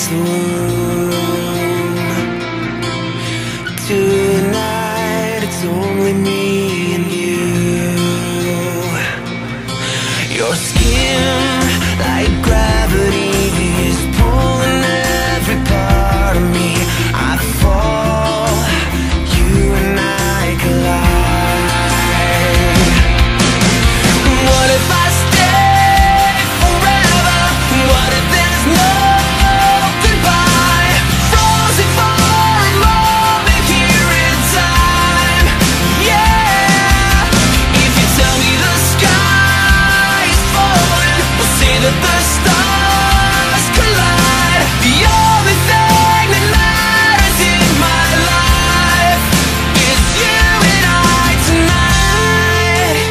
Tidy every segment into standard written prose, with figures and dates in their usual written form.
the room. Tonight it's only me and you. Your skin, like gravity, is pulling every part of me. I fall, you and I collide. What if I stay forever? What if there's no goodbye? Frozen for a moment here in time. Yeah. If you tell me the sky is falling, we'll say that the stars collide. The only thing that matters in my life is you and I tonight.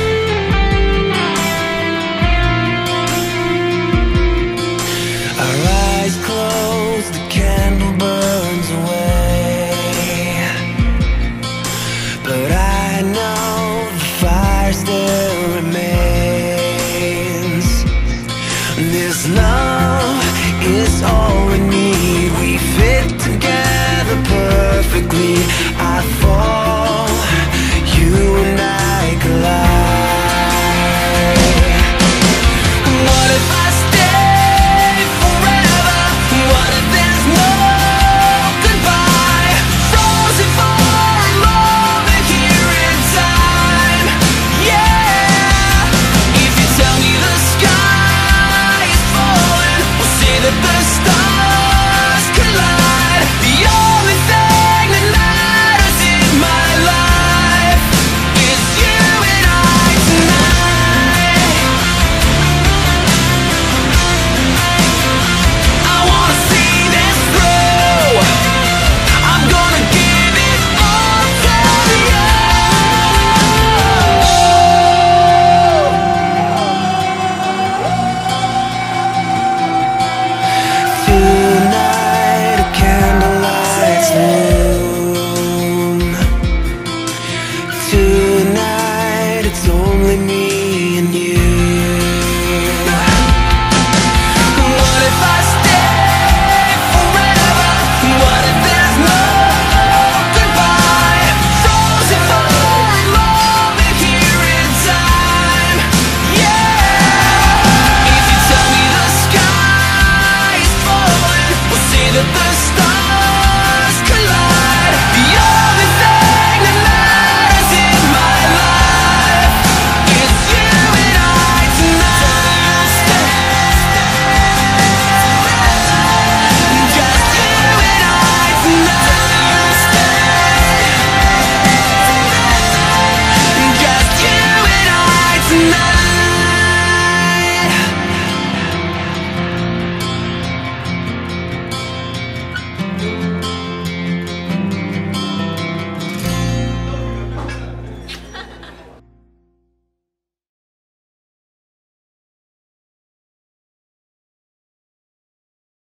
Our eyes closed, the candle burns away, but I know the fire still remains. This love is all we need. We fit together perfectly. I fall, you and I collide. What if